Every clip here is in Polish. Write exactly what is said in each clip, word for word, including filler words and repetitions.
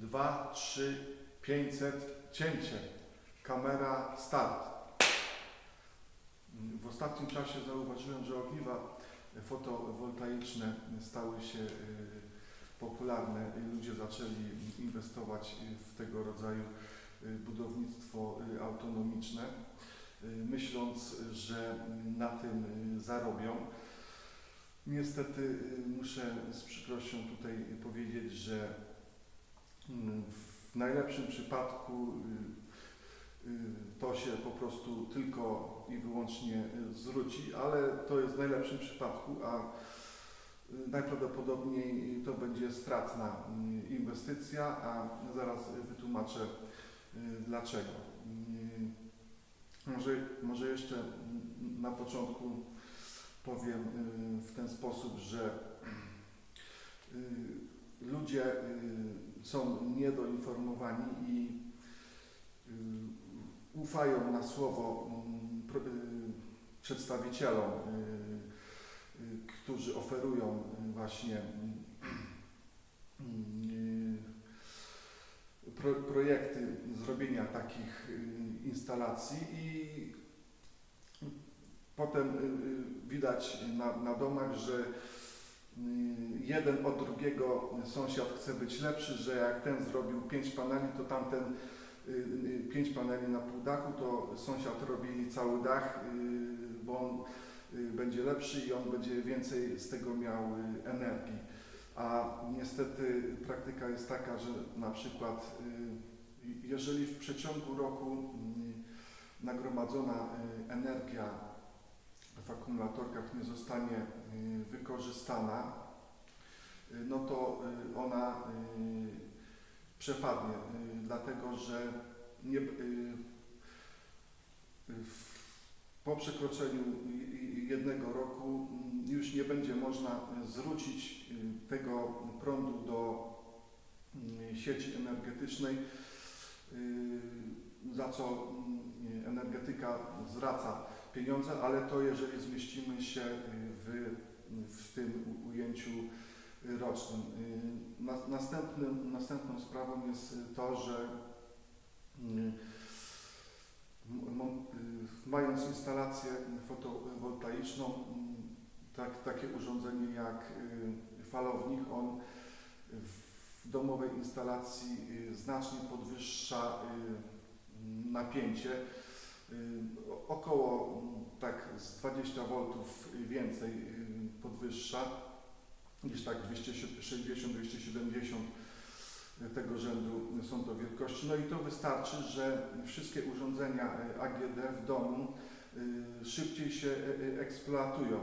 dwa, trzy, pięćset, cięcie, kamera, start. W ostatnim czasie zauważyłem, że ogniwa fotowoltaiczne stały się popularne. Ludzie zaczęli inwestować w tego rodzaju budownictwo autonomiczne, myśląc, że na tym zarobią. Niestety muszę z przykrością tutaj powiedzieć, że w najlepszym przypadku to się po prostu tylko i wyłącznie zwróci, ale to jest w najlepszym przypadku, a najprawdopodobniej to będzie stratna inwestycja, a zaraz wytłumaczę dlaczego. Może, może jeszcze na początku powiem w ten sposób, że ludzie są niedoinformowani i ufają na słowo przedstawicielom, którzy oferują właśnie projekty zrobienia takich instalacji i potem widać na, na domach, że jeden od drugiego sąsiad chce być lepszy, że jak ten zrobił pięć paneli, to tamten pięć paneli na pół dachu, to sąsiad robi cały dach, bo on będzie lepszy i on będzie więcej z tego miał energii. A niestety praktyka jest taka, że na przykład jeżeli w przeciągu roku nagromadzona energia w akumulatorkach nie zostanie wykorzystana, no to ona przepadnie, dlatego że nie, po przekroczeniu jednego roku już nie będzie można zwrócić tego prądu do sieci energetycznej, za co energetyka zwraca pieniądze, ale to jeżeli zmieścimy się w, w tym ujęciu rocznym. Następnym, następną sprawą jest to, że mając instalację fotowoltaiczną, tak, takie urządzenie jak falownik, on w domowej instalacji znacznie podwyższa napięcie, około tak z dwudziestu woltów więcej podwyższa niż tak dwieście sześćdziesiąt do dwieście siedemdziesiąt, tego rzędu są to wielkości. No i to wystarczy, że wszystkie urządzenia A G D w domu szybciej się eksploatują.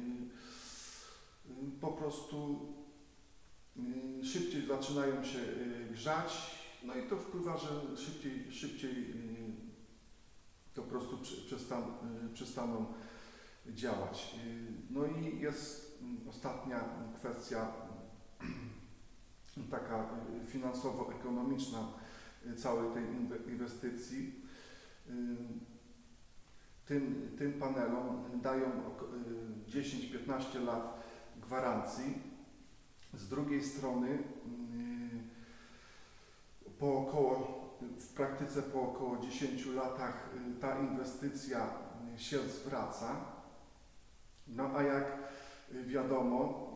Po prostu szybciej zaczynają się grzać, no i to wpływa, że szybciej, szybciej to po prostu przestaną, przestaną działać. No i jest ostatnia kwestia, taka finansowo-ekonomiczna całej tej inwestycji. Tym, tym panelom dają dziesięć do piętnastu lat gwarancji. Z drugiej strony po około, w praktyce po około dziesięciu latach ta inwestycja się zwraca. No a jak wiadomo,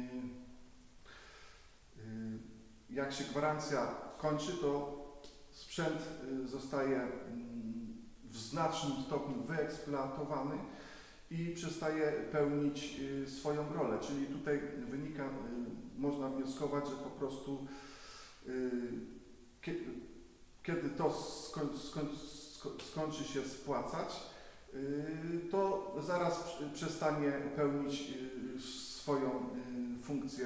jak się gwarancja kończy, to sprzęt zostaje w znacznym stopniu wyeksploatowany i przestaje pełnić swoją rolę. Czyli tutaj wynika, można wnioskować, że po prostu kiedy to skoń, skoń, skończy się spłacać, to zaraz przestanie pełnić swoją funkcję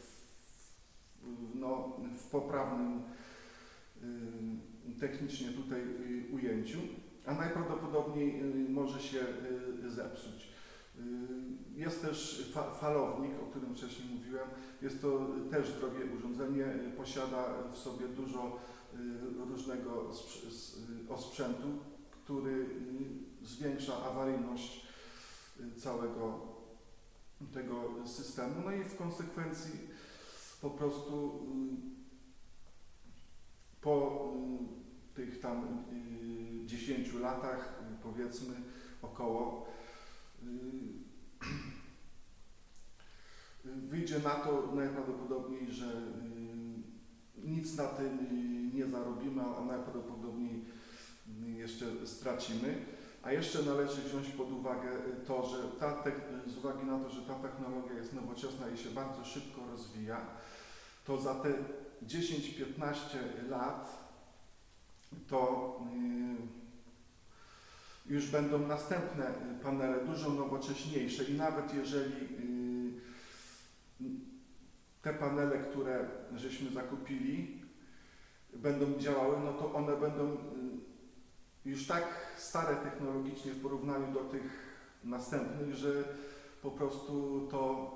w, no, w poprawnym technicznie tutaj ujęciu, a najprawdopodobniej może się zepsuć. Jest też fa falownik, o którym wcześniej mówiłem. Jest to też drogie urządzenie, posiada w sobie dużo różnego osprzętu, który zwiększa awaryjność całego tego systemu. No i w konsekwencji po prostu dziesięciu latach, powiedzmy około, wyjdzie na to najprawdopodobniej, że nic na tym nie zarobimy, a najprawdopodobniej jeszcze stracimy. A jeszcze należy wziąć pod uwagę to, że ta z uwagi na to, że ta technologia jest nowoczesna i się bardzo szybko rozwija, to za te dziesięć piętnaście lat to już będą następne panele dużo nowocześniejsze i nawet jeżeli te panele, które żeśmy zakupili, będą działały, no to one będą już tak stare technologicznie w porównaniu do tych następnych, że po prostu to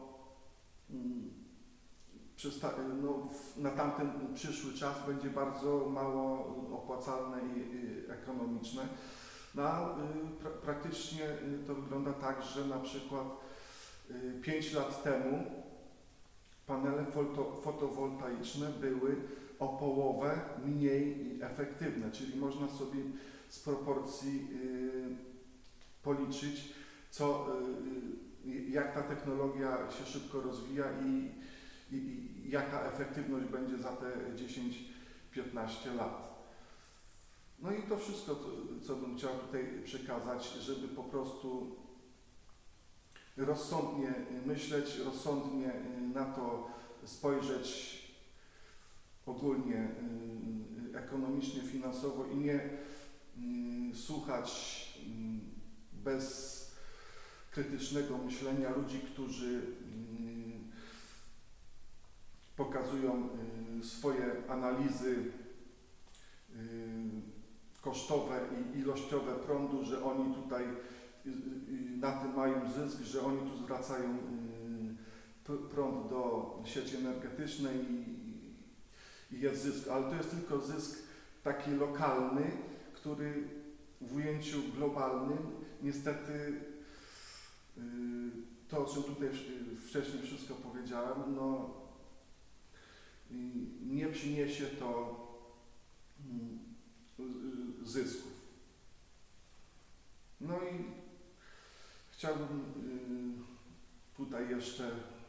no, na tamten przyszły czas będzie bardzo mało opłacalne i ekonomiczne. No, a pra praktycznie to wygląda tak, że na przykład pięć lat temu panele foto fotowoltaiczne były o połowę mniej efektywne, czyli można sobie z proporcji policzyć, co, jak ta technologia się szybko rozwija i, i, i jaka efektywność będzie za te dziesięć piętnaście lat. No i to wszystko, co, co bym chciał tutaj przekazać, żeby po prostu rozsądnie myśleć, rozsądnie na to spojrzeć ogólnie ekonomicznie, finansowo i nie słuchać bez krytycznego myślenia ludzi, którzy pokazują swoje analizy kosztowe i ilościowe prądu, że oni tutaj na tym mają zysk, że oni tu zwracają prąd do sieci energetycznej i jest zysk, ale to jest tylko zysk taki lokalny, który w ujęciu globalnym niestety to, o czym tutaj wcześniej wszystko powiedziałem, no nie przyniesie to zysków. No i chciałbym tutaj jeszcze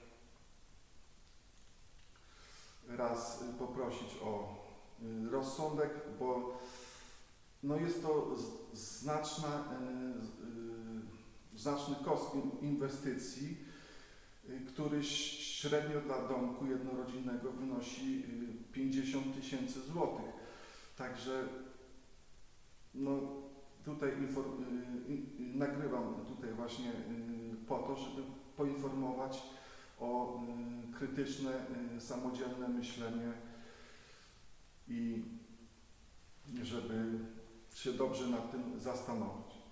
raz poprosić o rozsądek, bo no jest to znaczna, znaczny koszt inwestycji, który średnio dla domku jednorodzinnego wynosi pięćdziesiąt tysięcy złotych. Także no, tutaj nagrywam tutaj właśnie po to, żeby poinformować o krytyczne, samodzielne myślenie i żeby się dobrze nad tym zastanowić.